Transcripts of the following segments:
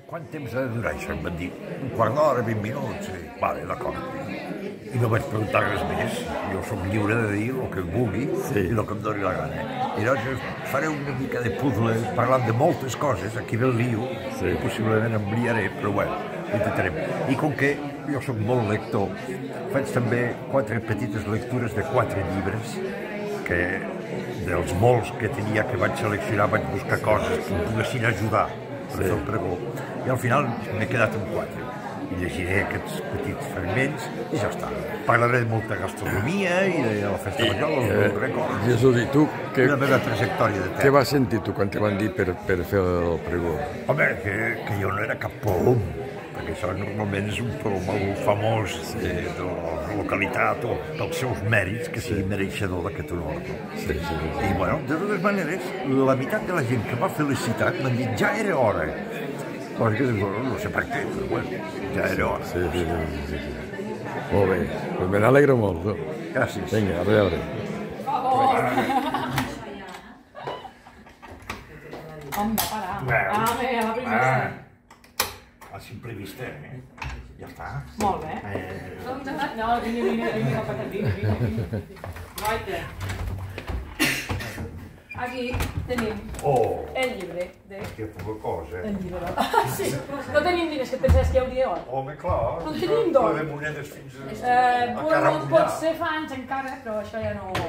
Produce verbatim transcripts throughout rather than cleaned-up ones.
quant temps ha de durar això? Em van dir, un quart d'hora, vint minuts, i vale, d'acord. I no vaig preguntar res més, jo soc lliure de dir el que vulgui i el que em doni la gana. I llavors faré una mica de puzzle parlant de moltes coses, aquí ve el lío, possiblement em briaré, però bueno, intentarem. I com que jo soc molt lector, faig també quatre petites lectures de quatre llibres, que dels molts que tenia que vaig seleccionar vaig buscar coses que em poguessin ajudar per fer el pregó, i al final m'he quedat amb quatre. I llegiré aquests petits fragments i ja està. Parlaré de molta gastronomia i de la festa major, els rècords. Jesús, i tu, una meva trajectòria de temps. Què vas sentir tu quan te van dir per fer el pregó? Home, que jo no era cap polom, perquè això normalment és un polom molt famós de la localitat o dels seus mèrits, que sigui mereixedor d'aquest honor. I, bueno, de totes maneres, la meitat de la gent que m'ha felicitat m'han dit ja era hora. No sé per què, però bueno, ja era hora. Sí, sí, sí. Molt bé, doncs me n'alegro molt. Gràcies. Vinga, a veure. On va parar? Ah, bé, a la primera. A simple vista, eh? Ja està. Molt bé. No, vine, vine, vine cap aquí, vine, vine. Guaita. Aquí tenim el llibre de... Que poca cosa. El llibre. Sí, no tenim diners, que et pensaves que hi hauria hora. Home, clar. No tenim d'or. De monedes fins a... Bueno, potser fa anys encara, però això ja no...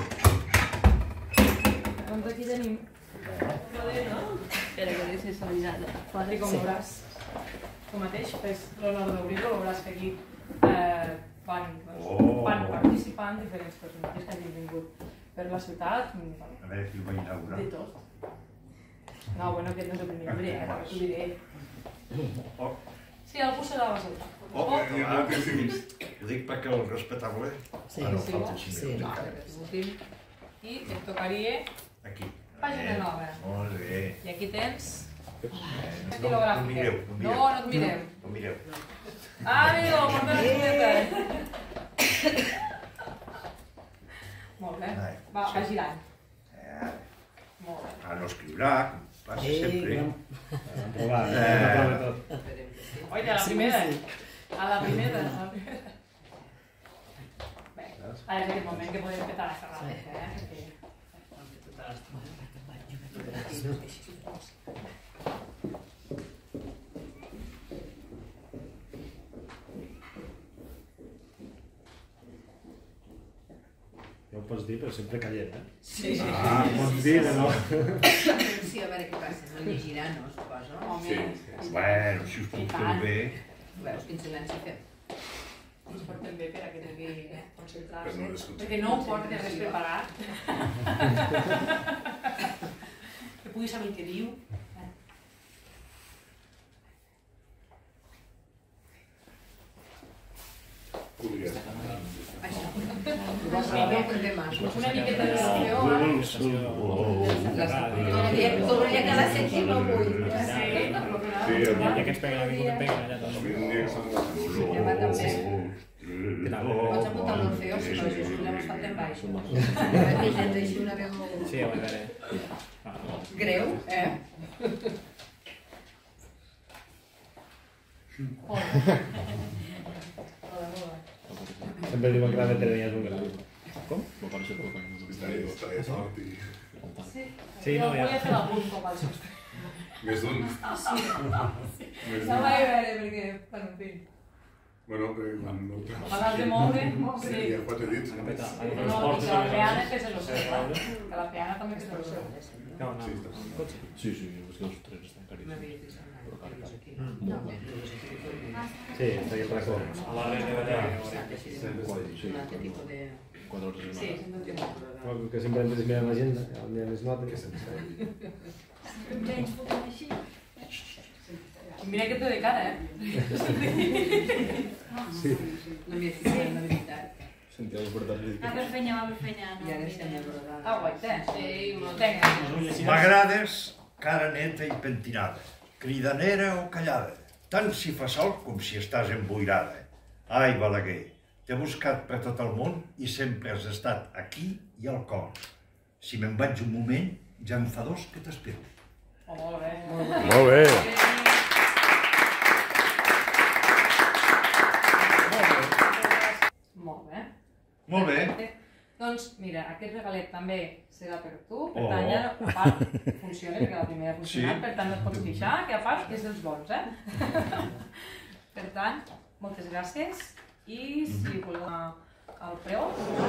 Doncs aquí tenim... Espera, que deixi solitzada. I com veuràs, tu mateix, fes l'honor d'obrir-lo, veuràs que aquí van participant diferents personatges que hagin vingut per la ciutat. A veure qui ho va inaugurar. De tot. No, bueno, aquest no és el primer llibre, eh, perquè t'ho diré. Sí, algú serà a la ciutat. Oh, ho dic perquè el respetable... Sí, sí. I et tocaria... Aquí. Pàgina nova. Molt bé. I aquí tens... No em mireu, no em mireu. No, no et mirem. No em mireu. Ah, amigo, porta la xuleta. Molt bé. Va, va girant. Molt bé. Ah, no escriurà, com passa sempre. Oye, a la primera. A la primera. Bé, ara és aquest moment que podem petar la ferrada, eh? Ja ho pots dir, però sempre callet, eh? Sí, sí. Ah, pots dir, no? Sí, a veure què passa. No llegirà, no, suposo? Home, bueno, si us porteu bé... Veus quin silenci fem? Ens portem bé per a que tingui concentrar-se, perquè no ho porta res preparat. Que pugui saber el que diu. Això. Una miqueta de l'acció. Podria quedar sentit avui. I aquests peguen a mi com em peguen allà tots. Pots apuntar l'Orfeo, si no, Jesús, llavors falten baix. Que tens així una veu... Sí, a veure. Greu, eh? Sempre diuen que la veterania és un gran. Com? Sí, no, ja. Volia fer l'algun com al sostre. Més d'un? Sí. No vaig veure, perquè, bueno, en fi. Bueno, no té... Abans de moure, sí. Hi ha quatre dits. No, que la peana fes el seu, que la peana també fes el seu. Sí, sí, és que els tres estan caríssims. Sí, està aquí per la cor. A la resta de quatre hores de setmana. Que sempre hem de mirar l'agenda, on hi ha les notes. Menys fotem així. Mira que té de cara, eh? Sí. No m'hi he ficat, la veritat. Sentia les portades. Va per feina, va per feina. I ara estem abrodada. Ah, guaita. Sí, molt M'agrades cara neta i pentinada, cridanera o callada, tant si fa sol com si estàs emboirada. Ai, Balaguer, t'he buscat per tot el món i sempre has estat aquí i al cor. Si me'n vaig un moment, ja em fa dos que t'espero. Oh, molt bé. Molt bé. fet també serà per tu, per tant ja a part funciona, perquè la primera ha funcionat, per tant no et pots queixar, que a part és dels bons, eh? Per tant, moltes gràcies i si voleu al preu...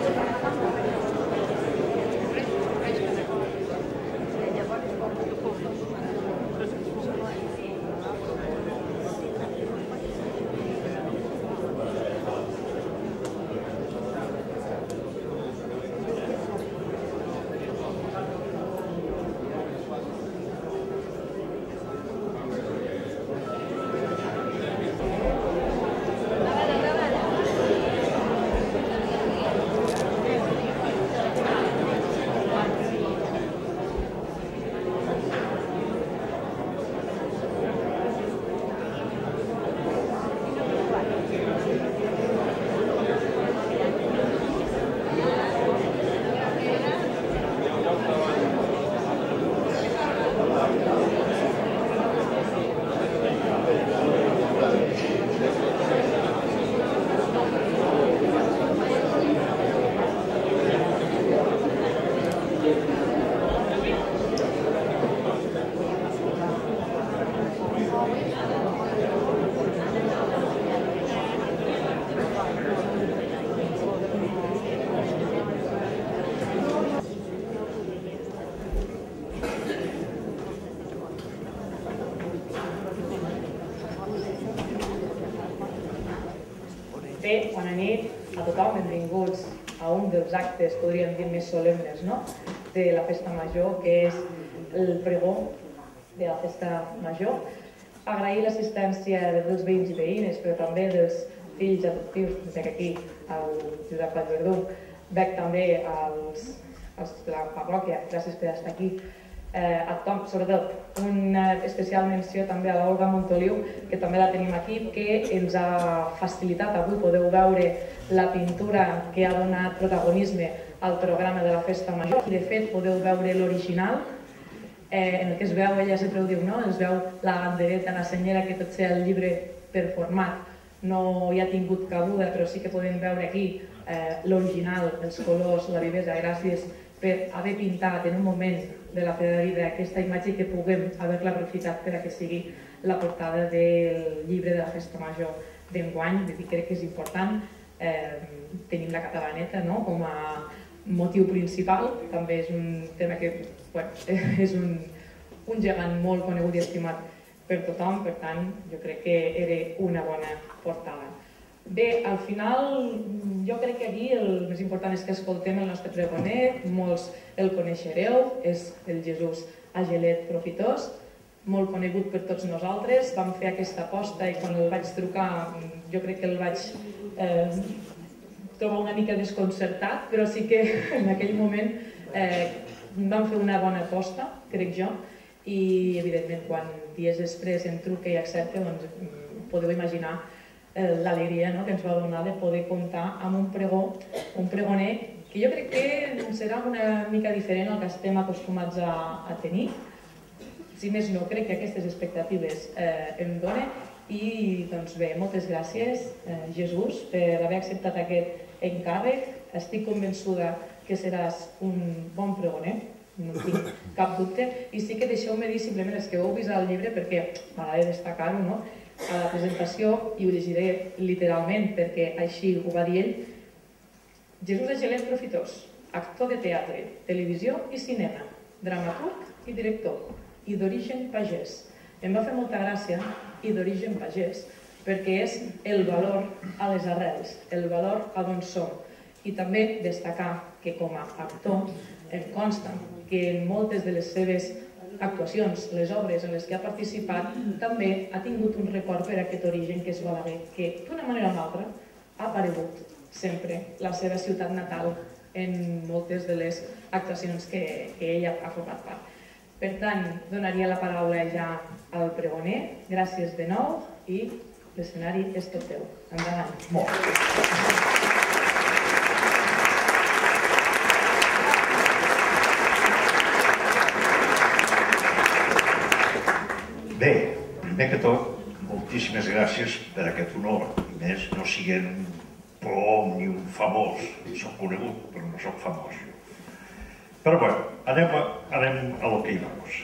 Bé, bona nit a tothom, benvinguts a un dels actes, podríem dir, més solemnes, no?, de la Festa Major, que és el pregó de la Festa Major. Agrair l'assistència dels veïns i veïnes, però també dels fills adoptius, veig aquí el Josep Vallverdú, veig també als, als de la parròquia, gràcies per estar aquí. Eh, a tothom, sobretot una especial menció també a l'Olga Montoliu, que també la tenim aquí, que ens ha facilitat, avui podeu veure la pintura que ha donat protagonisme al programa de la Festa Major, i de fet podeu veure l'original, eh, en el que es veu, ella sempre ho diu, no? Es veu la bandereta, la senyera, que tot sigui el llibre per format no hi ha tingut cabuda, però sí que podem veure aquí eh, l'original, els colors, la vivesa, gràcies per haver pintat en un moment de la Feda de Vida aquesta imatge i que puguem haver-la aprofitat per a que sigui la portada del llibre de la Festa Major d'enguany. Crec que és important. Eh, tenim la catalaneta, no?, com a motiu principal. També és un tema que bueno, és un, un gegant molt conegut i estimat per tothom, per tant, jo crec que era una bona portada. Bé, al final, jo crec que aquí el més important és que escoltem el nostre pregoner, molts el coneixereu, és el Jesús Agelet Profitós, molt conegut per tots nosaltres. Vam fer aquesta aposta i quan el vaig trucar jo crec que el vaig eh, trobar una mica desconcertat, però sí que en aquell moment eh, vam fer una bona aposta, crec jo, i evidentment quan dies després em truca i accepta, doncs podeu imaginar l'alegria que ens va donar de poder comptar amb un pregó, un pregoner que jo crec que serà una mica diferent al que estem acostumats a tenir. Si més no, crec que aquestes expectatives em donen i doncs bé, moltes gràcies Jesús per haver acceptat aquest encàrrec. Estic convençuda que seràs un bon pregoner, no tinc cap dubte, i sí que deixeu-me dir simplement els que heu vist el llibre perquè m'agrada destacar-ho, no? A la presentació, i ho llegiré literalment perquè així ho va dir ell, Jesús Agelet Profitós, actor de teatre, televisió i cinema, dramaturg i director, i d'origen pagès. Em va fer molta gràcia, i d'origen pagès, perquè és el valor a les arrels, el valor a d'on som. I també destacar que com a actor em consta que en moltes de les seves actuacions, les obres en les que ha participat, també ha tingut un record per aquest origen que és Balaguer, que d'una manera o una altra ha aparegut sempre la seva ciutat natal en moltes de les actuacions que ella ha format part. Per tant, donaria la paraula ja al pregoner. Gràcies de nou i l'escenari és tot teu. Endavant. Bé, primer que tot, moltíssimes gràcies per aquest honor. I més, no siguent un plom ni un famós. Soc conegut, però no soc famós. Però bé, anem a, anem a lo que hi vamos.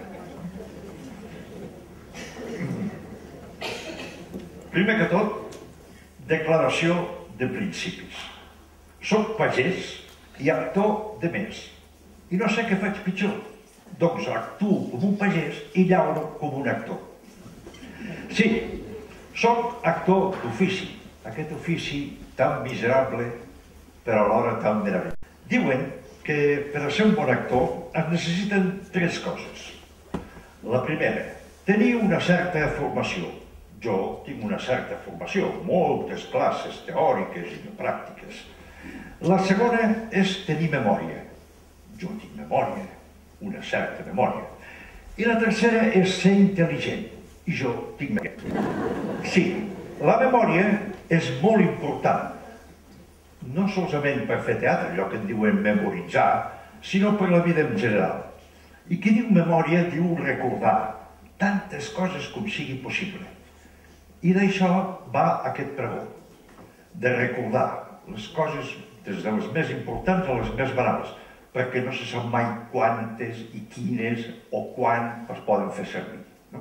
Primer que tot, declaració de principis. Soc pagès i actor de més. I no sé què faig pitjor. Doncs actuo com un pagès i llauro com un actor. Sí, soc actor d'ofici. Aquest ofici tan miserable, però alhora tan meravellós. Diuen que per a ser un bon actor es necessiten tres coses. La primera, tenir una certa formació. Jo tinc una certa formació, moltes classes teòriques i pràctiques. La segona és tenir memòria. Jo tinc memòria, una certa memòria. I la tercera és ser intel·ligent. I jo tinc memòria. Sí, la memòria és molt important. No solament per fer teatre, allò que en diuen memoritzar, sinó per la vida en general. I qui diu memòria diu recordar tantes coses com sigui possible. I d'això va aquest pregó, de recordar les coses des de les més importants a les més banals, perquè no se sap mai quantes i quines o quan es poden fer servir.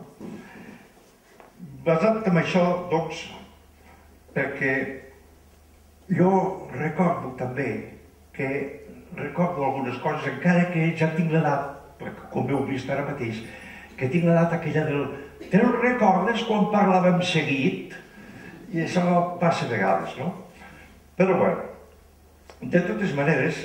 Basat en això, doncs, perquè jo recordo també que recordo algunes coses, encara que ja tinc l'edat, perquè com heu vist ara mateix, que tinc l'edat aquella del... Te'n recordes quan parlàvem seguit? I això passa a vegades, no? Però bé, de totes maneres,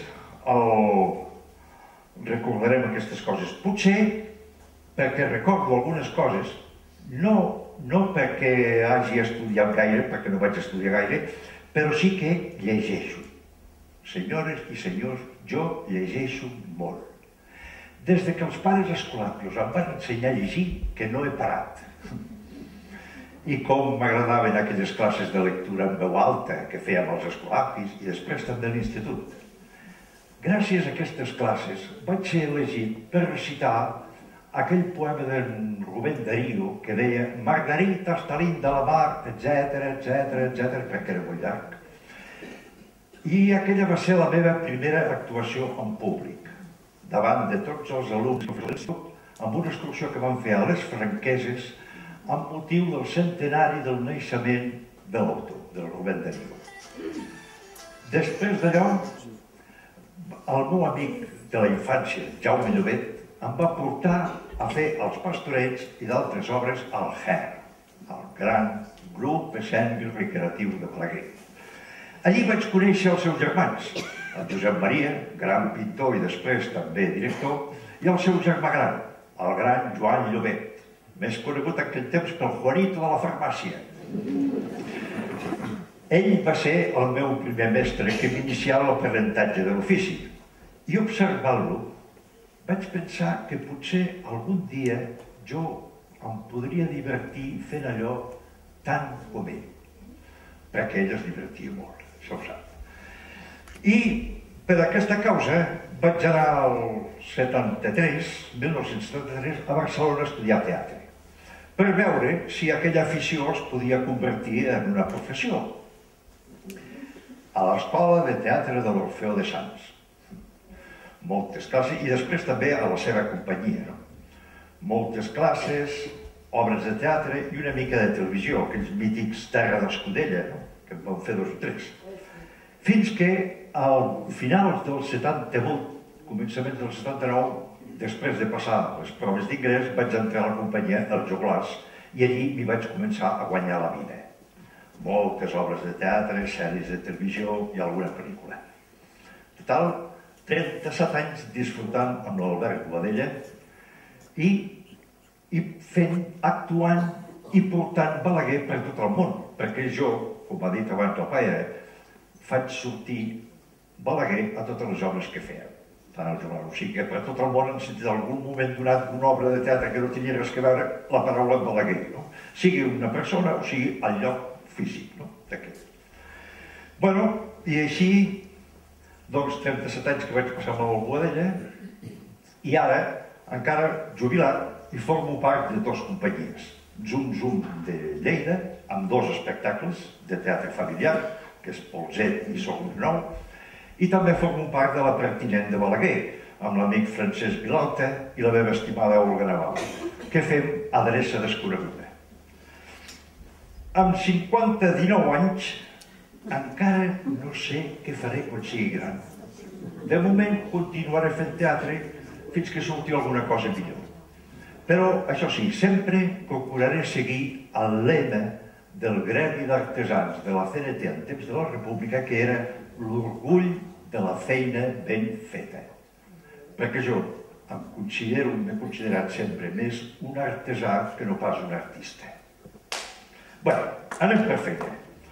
recordarem aquestes coses. Potser perquè recordo algunes coses, no perquè hagi estudiat gaire, perquè no vaig estudiar gaire, però sí que llegeixo. Senyores i senyors, jo llegeixo molt. Des que els pares escolapis em van ensenyar a llegir, que no he parat. I com m'agradaven aquelles classes de lectura en veu alta que fèiem als escolapis i després també a l'institut. Gràcies a aquestes classes vaig ser elegit per recitar aquell poema d'en Rubén Darío que deia Margarita està linda la mar, etcètera, etcètera, etcètera, crec que era molt llarg. I aquella va ser la meva primera actuació en públic, davant de tots els alumnes i professors, amb una excursió que van fer a les Franqueses amb motiu del centenari del naixement de l'autor, del Rubén Darío. Després d'allò, el meu amic de la infància, Jaume Llobet, em va portar a fer els pastorets i d'altres obres al G E R, el gran grup escènic recreatiu de Balaguer. Allí vaig conèixer els seus germans, el Josep Maria, gran pintor i després també director, i el seu germà gran, el gran Joan Llobet, més conegut en aquell temps pel Juanito de la farmàcia. Ell va ser el meu primer mestre que m'inicià l'aprenentatge de l'ofici. I observant-lo, vaig pensar que potser algun dia jo em podria divertir fent allò tant com ell. Perquè ell es divertia molt, això ho sap. I per aquesta causa vaig anar al setanta-tres, mil nou-cents setanta-tres, a Barcelona a estudiar teatre, per veure si aquella afició es podia convertir en una professió. A l'Escola de Teatre de l'Orfeó de Sants. Moltes classes, i després també a la seva companyia. Moltes classes, obres de teatre i una mica de televisió, aquells mítics Terra d'Escudella, que en van fer dos o tres. Fins que al final del setanta-vuit, començament del setanta-nou, després de passar les proves d'ingrés, vaig entrar a la companyia El Joglars i allí m'hi vaig començar a guanyar la vida. Moltes obres de teatre, sèries de televisió i alguna pel·lícula. Total, trenta-set anys disfrutant amb l'Albert Boadella i fent, actuant i portant Balaguer per tot el món, perquè jo, com ha dit abans el pare, faig sortir Balaguer a totes les obres que feia. Tant el Joglars, o sigui que per tot el món han sentit en algun moment donat una obra de teatre que no tenia res que veure la paraula Balaguer, sigui una persona o sigui el lloc físic d'aquest. Bueno, i així, doncs, trenta-set anys que vaig passar amb el Boadella, i ara, encara jubilat, i formo part de dues companyies. Zum Zum de Lleida, amb dos espectacles de teatre familiar, que és Polzet i Sol Nou, i també formo part de la Pertinent de Balaguer, amb l'amic Francesc Vilalta i la meva estimada Olga Naval. Què fem? Adreça desconeguda. Amb cinquanta dinou anys encara no sé què faré quan sigui gran. De moment continuaré fent teatre fins que surti alguna cosa millor. Però, això sí, sempre procuraré seguir el lema del Gremi d'Artesans de la C N T en temps de la República, que era l'orgull de la feina ben feta. Perquè jo em considero, m'he considerat sempre més un artesà que no pas un artista. Bé, anem per feina.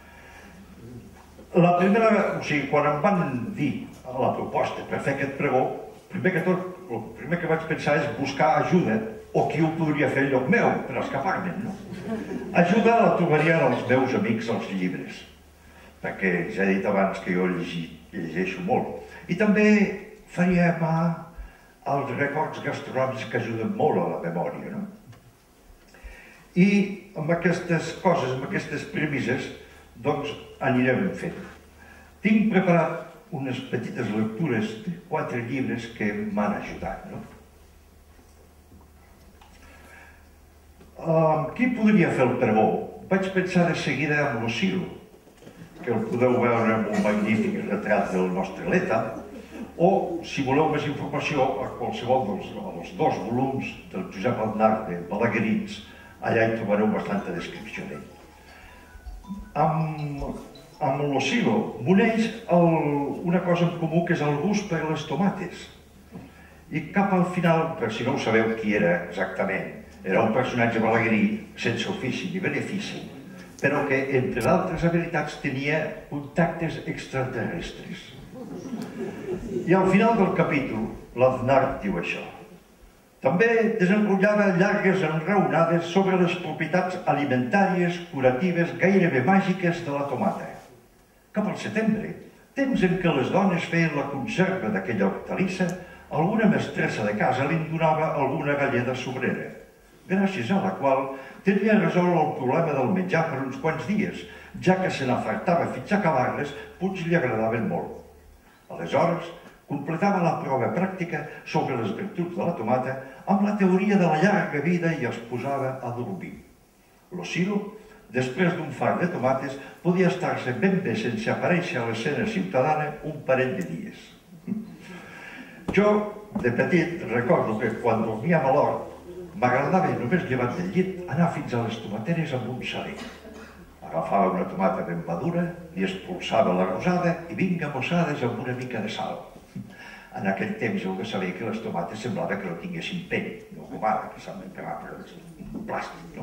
La primera, o sigui, quan em van dir la proposta per fer aquest pregó, primer que tot, el primer que vaig pensar és buscar ajuda, o qui ho podria fer en lloc meu, per escapar-me'n, no? Ajuda la trobarien els meus amics als llibres, perquè ja he dit abans que jo llegeixo molt. I també faria mà als records gastronòmics que ajuden molt a la memòria, no? I amb aquestes coses, amb aquestes premisses, doncs anirem fent. Tinc preparat unes petites lectures de quatre llibres que m'han ajudat, no? Uh, qui podria fer el pregó? Vaig pensar de seguida en l'Osilo, que el podeu veure en un magnífic retrat del nostre Leta, o, si voleu més informació, a qualsevol dels, dels dos volums del Josep Aznar de Balaguerins, allà hi trobareu bastanta descripció d'ell. Amb, amb l'Osilo m'uneix una cosa en comú, que és el gust per les tomates. I cap al final, per si no ho sabeu qui era exactament, era un personatge balaguerí sense ofici ni benefici, però que, entre d'altres habilitats, tenia contactes extraterrestres. I al final del capítol, l'Aznar diu això. També desenrotllava llargues enraonades sobre les propietats alimentàries, curatives, gairebé màgiques de la tomata. Cap al setembre, temps en què les dones feien la conserva d'aquella hortalissa, alguna mestressa de casa li donava alguna galleda sobrera, gràcies a la qual tenia resolt el problema del menjar per uns quants dies, ja que se n'afartava fins a acabar-les, potser li agradaven molt. Aleshores, completava la prova pràctica sobre les virtuts de la tomata amb la teoria de la llarga vida i es posava a dormir. L'Osilo, després d'un fart de tomates, podia estar-se ben bé sense aparèixer a l'escena ciutadana un parell de dies. Jo, de petit, recordo que quan dormíem a l'hort, m'agradava, només llevat del llit, anar fins a les tomateres amb un saler. Agafava una tomata ben madura, li expulsava la rosada i vinga mossades amb una mica de sal. En aquell temps heu de saber que les tomates semblava que no tinguessin pell, no com ara, que s'han de pegar per un plàstic, no?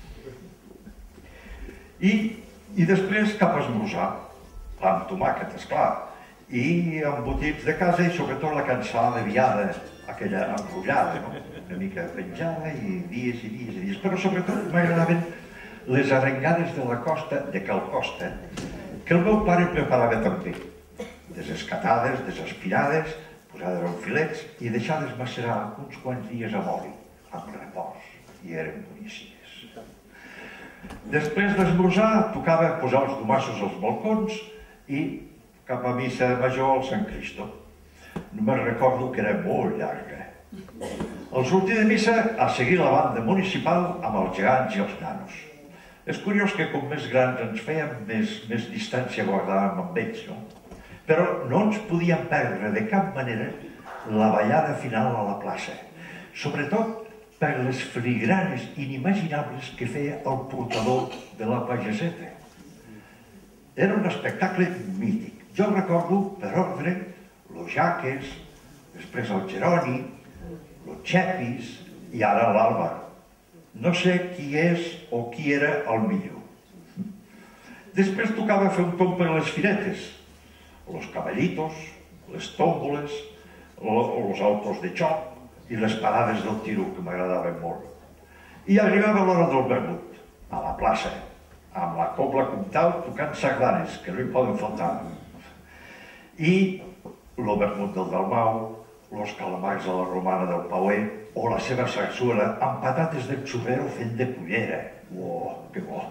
I, i després cap a esmorzar, amb tomàquet, esclar, i embotits de casa i sobretot la cansada viada, aquella enrotllada, no? Una mica penjada i dies i dies i dies. Però sobretot m'agradaven les arengades de la costa, de Cal Costa, que el meu pare preparava també. Desescatades, desaspirades, posades en filets i deixades macerar uns quants dies amb oli, amb repòs, i eren boníssimes. Després d'esmorzar tocava posar els domassos als balcons i cap a missa major al Sant Cristo. Només recordo que era molt llarga. Al sortir de missa, a seguir la banda municipal amb els gegants i els nanos. És curiós que com més grans ens fèiem, més, més distància guardàvem amb ells, no? Però no ens podíem perdre de cap manera la ballada final a la plaça, sobretot per les filigranes inimaginables que feia el portador de la pageseta. Era un espectacle mític. Jo recordo, per ordre, los Jaques, després el Geroni, los Chepis i ara l'Àlvar. No sé qui és o qui era el millor. Després tocava fer un tomb per les firetes, los caballitos, les tòmboles, los autos de xoc i les parades del tiro, que m'agradaven molt. I arribava l'hora del vermut, a la plaça, amb la cobla comtal tocant sardanes, que no hi poden faltar. I el vermut del Dalmau, los calamars a la romana del Pauer, o la seva sarsuela amb patates del xurrero fent de pollera. Oh, que bo!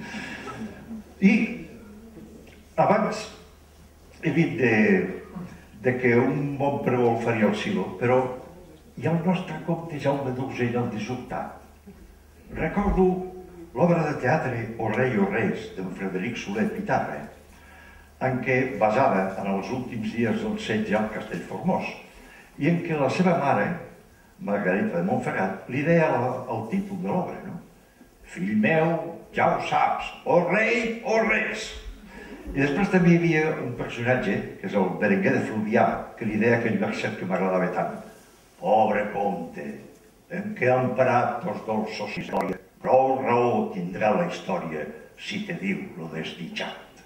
I abans he dit de, de que un bon pregó el faria al silo, però hi ha el nostre comte Jaume d'Urgell, el dissortat. Recordo l'obra de teatre O rei o res, d'en Frederic Soler Pitarra, en què, basada en els últims dies del setge al Castellformós, i en què la seva mare, Margarita de Montferrat, li deia el títol de l'obra, no? Fill meu, ja ho saps, o rei o res. I després també hi havia un personatge, que és el Berenguer de Fluvià, que li deia aquell verset que m'agradava tant. Pobre comte, en què han parat els dolços història, prou raó tindrà la història si te diu lo desditjat.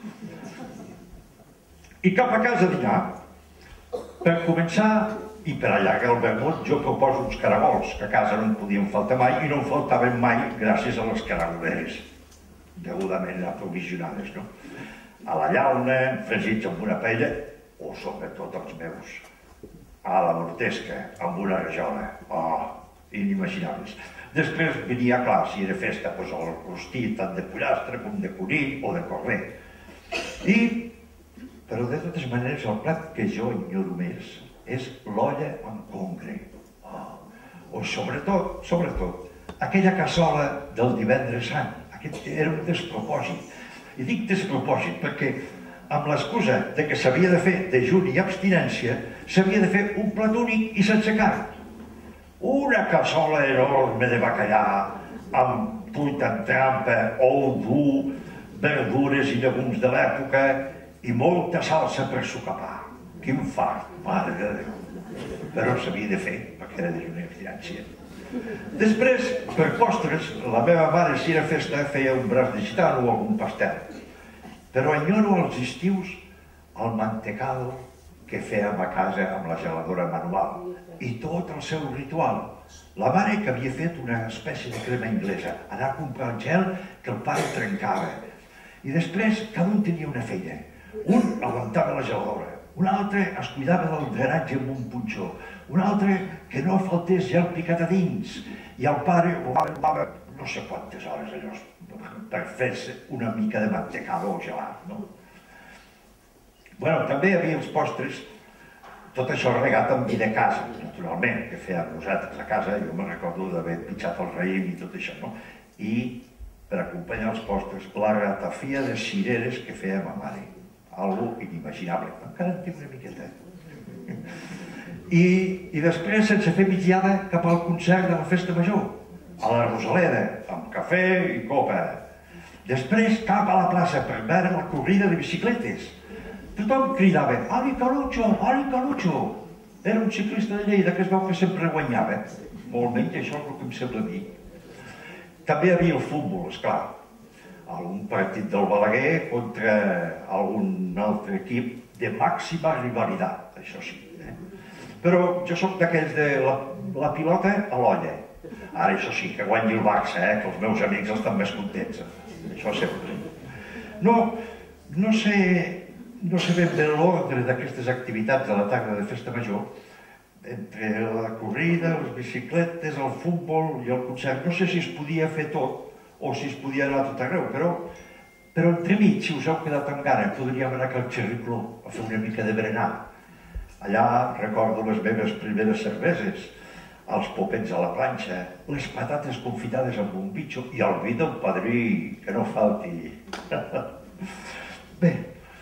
I cap a casa a dinar, per començar i per allargar el vermut, jo proposo uns caragols, que a casa no en podien faltar mai i no en faltaven mai gràcies a les caragoleres, degudament aprovisionades, no? A la llauna, fregits amb una paella, o sobretot els meus, a la mortesca, amb una rajola. Oh, inimaginables. Després venia clar, si era festa, doncs el rostit tant de pollastre com de conill o de corder. I, però de totes maneres, el plat que jo enyoro més és l'olla amb congre. Oh, o sobretot, sobretot, aquella cassola del divendres sant. Aquest era un despropòsit. I dic despropòsit perquè amb l'excusa que s'havia de fer dejuni i abstinència, s'havia de fer un plat únic i sense carn. Una cassola enorme de bacallà amb truita en trampa, ou dur, verdures i llegums de l'època i molta salsa per sucar pa. Quin fart, mare de Déu! Però s'havia de fer perquè era dejuni i abstinència. Després, per postres, la meva mare, si era festa, feia un braç de gitano o algun pastel. Però enyoro als estius el mantecado que fèiem a casa amb la geladora manual i tot el seu ritual. La mare que havia fet una espècie de crema inglesa, anar a comprar el gel que el pare trencava. I després cada un tenia una feina. Un aguantava la geladora, un altre es cuidava del drenatge amb un punxó, un altre que no faltés gel picat a dins, i el pare ho va no sé quantes hores allò per fer-se una mica de mantecado o gelat, no? Bueno, també hi havia els postres, tot això regat amb vi de casa, naturalment, que fèiem nosaltres a casa, jo me'n recordo d'haver pitjat el raïm i tot això, no? I, per acompanyar els postres, la ratafia de cireres que feia ma mare. Algo inimaginable. Encara en tinc una miqueta. I, i després, sense fer migdiada, cap al concert de la Festa Major, a la Rosaleda, amb cafè i copa. Després, cap a la plaça per veure la corrida de bicicletes. Tothom cridava, Ali Calucho, Ali Calucho. Era un ciclista de Lleida que es veu que sempre guanyava. Molt menys, això és el que em sembla a mi. També hi havia el futbol, esclar. Algun partit del Balaguer contra algun altre equip de màxima rivalitat, això sí. Però jo soc d'aquells de la pilota a l'olla. Ara, això sí, que guanyi el Barça, que els meus amics estan més contents. Això sempre. No, no sé, no sé ben bé l'ordre d'aquestes activitats de la tarda de Festa Major, entre la corrida, les bicicletes, el futbol i el concert. No sé si es podia fer tot, o si es podia anar a tot arreu, però, però entremig, si us heu quedat amb gana, podríem anar a Cal Xerricló a fer una mica de berenar. Allà recordo les meves primeres cerveses, els popets a la planxa, les patates confitades amb un bitxo i el vi del padrí, que no falti. Bé,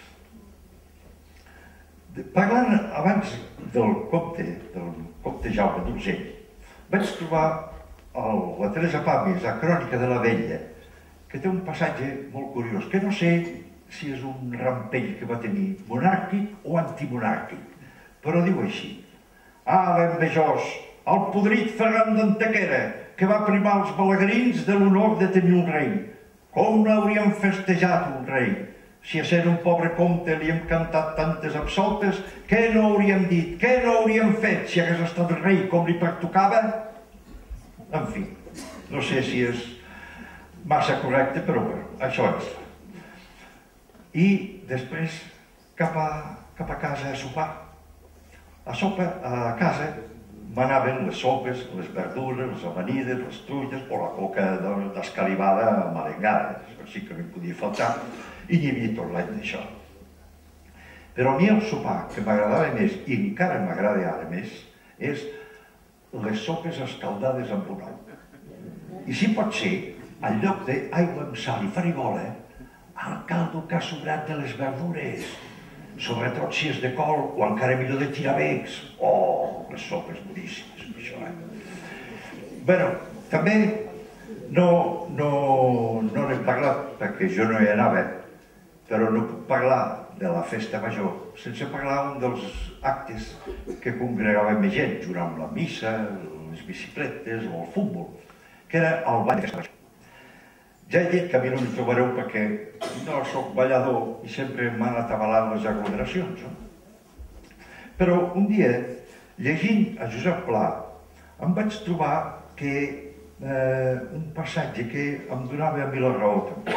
parlant abans del comte, del comte Jaume d'Urgell, vaig trobar la Teresa Pàmies, a Crònica de la Vella, que té un passatge molt curiós, que no sé si és un rampell que va tenir monàrquic o antimonàrquic, però diu així: ah, l'envejós, el podrit Ferran d'Antequera, que va primar els balaguerins de l'honor de tenir un rei. Com n'hauríem festejat un rei? Si a ser un pobre comte li hem cantat tantes absoltes, què no hauríem dit, què no hauríem fet si hagués estat rei com li pertocava? En fi, no sé si és massa correcte, però bé, això és. I després cap a, cap a casa a sopar. A sopa, a casa, m'anaven les sopes, les verdures, les amanides, les truites o la coca d'escalivada malengada, això sí que no hi podia faltar, i n'hi havia tot l'any d'això. Però a mi el sopar que m'agradava més, i encara m'agrada ara més, és les sopes escaldades amb un ou. I si pot ser, en lloc d'aigua amb sal i farigola, el caldo que ha sobrat de les verdures, sobretot si és de col o encara millor de tirabecs. Oh, les sopes boníssimes, això, eh? Bé, també no n'hem parlat, perquè jo no hi anava, però no puc parlar de la festa major sense parlar un dels actes que congregava més gent, junt amb la missa, les bicicletes o el futbol, que era el ball de festa major. Ja he dit que a mi no m'hi trobareu perquè no soc ballador i sempre m'han atabalat les aglomeracions, no? Però un dia, llegint a Josep Pla, em vaig trobar que eh, un passatge que em donava a mi la raó també.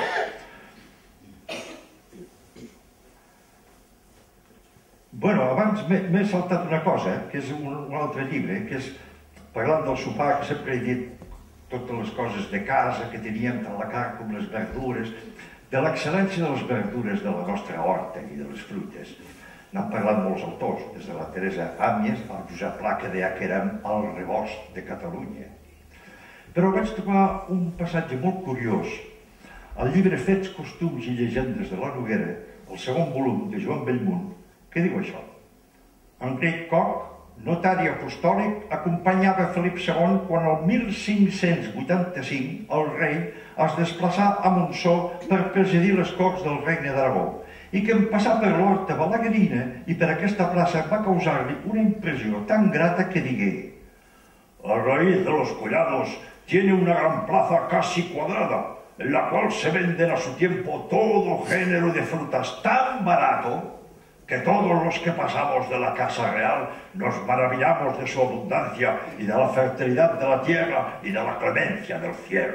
Bueno, abans m'he saltat una cosa, que és un, un altre llibre, que és, parlant del sopar, que sempre he dit totes les coses de casa que teníem, tant la carn com les verdures, de l'excel·lència de les verdures de la nostra horta i de les fruites. N'han parlat molts autors, des de la Teresa Àmies al Josep Pla, que deia que érem el rebost de Catalunya. Però vaig trobar un passatge molt curiós al llibre Fets, costums i llegendes de la Noguera, el segon volum de Joan Bellmunt, que diu això. Enric Coc, notari apostòlic, acompanyava Felip segon quan el mil cinc-cents vuitanta-cinc el rei es desplaçà a Montsó per presidir les Corts del Regne d'Aragó i que en passar per l'Horta Balaguerina i per aquesta plaça va causar-li una impressió tan grata que digué: a raíz de los collados tiene una gran plaza casi cuadrada en la cual se venden a su tiempo todo género de frutas tan barato que todos los que pasamos de la Casa Real nos maravillamos de su abundancia y de la fertilidad de la tierra y de la clemencia del cielo.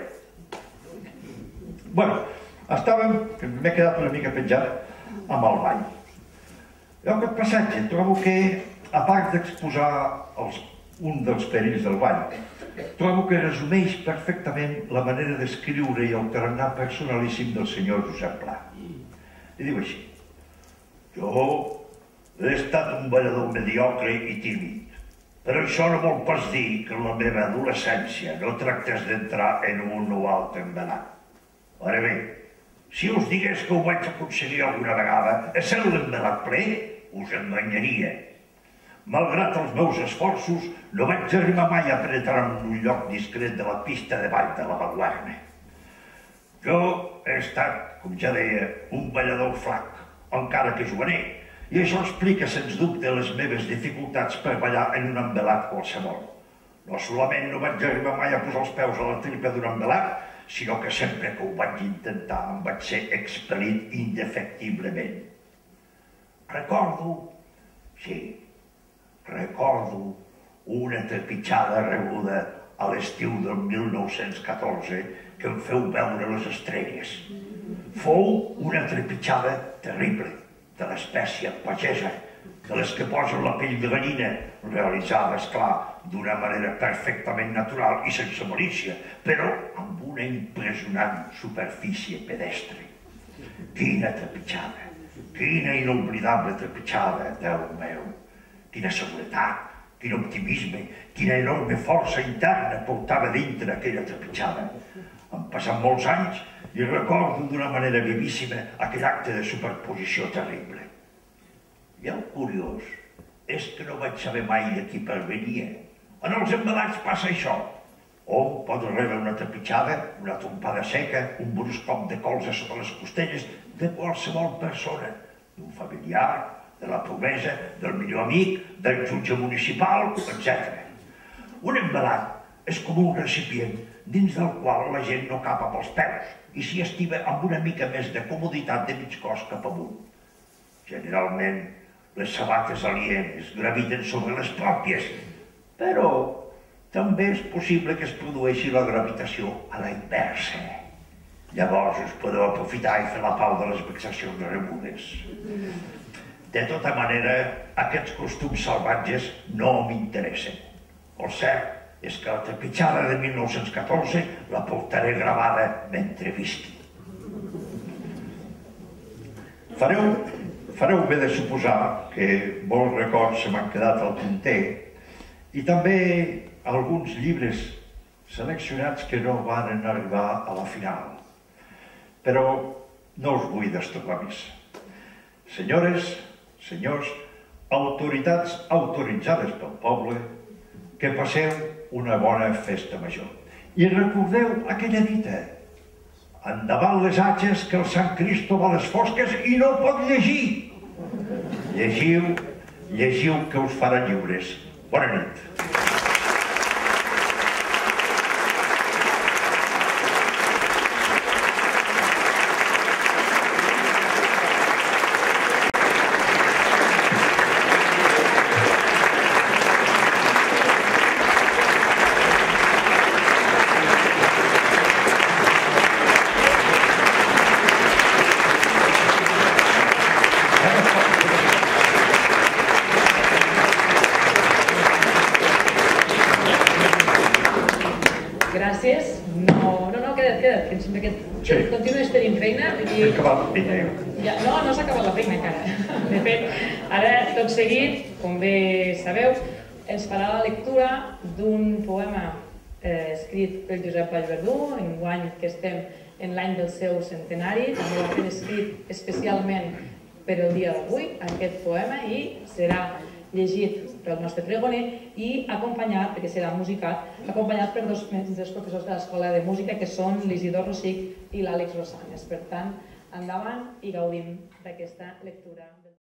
Bueno, estàvem, que m'he quedat una mica penjat, amb el ball. I aquest passatge trobo que, a part d'exposar un dels perills del ball, trobo que resumeix perfectament la manera d'escriure i el tarannà personalíssim del senyor Josep Pla. I diu així: jo he estat un ballador mediocre i tímid, però això no vol pas dir que en la meva adolescència no tractés d'entrar en un o altre embalat. Ara bé, si us digués que ho vaig aconseguir alguna vegada, essent l'embalat ple, us enganyaria. Malgrat els meus esforços, no vaig arribar mai a penetrar en un lloc discret de la pista de ball de la Baluarna. Jo he estat, com ja deia, un ballador flac, encara que juganer, i això explica sens dubte les meves dificultats per ballar en un embelat qualsevol. No solament no vaig arribar mai a posar els peus a la tripa d'un embelat, sinó que sempre que ho vaig intentar em vaig ser expel·lit indefectiblement. Recordo, sí, recordo una trepitjada rebuda a l'estiu del mil nou-cents catorze que em feu veure les estrelles. Fou una trepitjada terrible, de l'espècie pagesa, de les que posen la pell de gallina, realitzada, esclar, d'una manera perfectament natural i sense malícia, però amb una impressionant superfície pedestre. Quina trepitjada, quina inoblidable trepitjada, Déu meu! Quina seguretat, quin optimisme, quina enorme força interna portava dintre aquella trepitjada. Han passat molts anys i recordo d'una manera vivíssima aquell acte de superposició terrible. I el curiós és que no vaig saber mai de qui pervenia. En els embelats passa això. Hom pot rebre una trepitjada, una trompada seca, un brusc cop de colze sota les costelles de qualsevol persona, d'un familiar, de la promesa, del millor amic, del jutge municipal, etcètera. Un embelat és com un recipient dins del qual la gent no cap amb els peus i s'hi estima amb una mica més de comoditat de mig cos cap amunt. Generalment, les sabates alienes graviten sobre les pròpies, però també és possible que es produeixi la gravitació a la inversa. Llavors us podeu aprofitar i fer la pau de les vexacions rebudes. De tota manera, aquests costums salvatges no m'interessen. El cert és que la trepitjada de mil nou-cents catorze la portaré gravada mentre visqui. Fareu, fareu bé de suposar que molts records se m'han quedat al tinter i també alguns llibres seleccionats que no van arribar a la final. Però no us vull destorbar més. Senyores, senyors, autoritats autoritzades pel poble, que passeu una bona festa major. I recordeu aquella dita: endavant les atxes, que el Sant Cristo va a les fosques i no pot llegir. Llegiu, llegiu que us farà lliures. Bona nit. Gràcies. No, no, no, queda't, queda't, que em sembla que Sí. continues tenint feina. He acabat la feina. Ja, no, no s'ha acabat la feina encara. De fet, ara, tot seguit, com bé sabeu, ens farà la lectura d'un poema eh, escrit per Josep Vallverdú, enguany que estem en l'any del seu centenari. També l'ha fet escrit especialment per el dia d'avui, aquest poema, i serà llegit pel nostre pregoner i acompanyat, perquè serà musicat, acompanyat per dos dels professors de l'Escola de Música, que són l'Isidor Rosic i l'Àlex Rosanes. Per tant, endavant i gaudim d'aquesta lectura.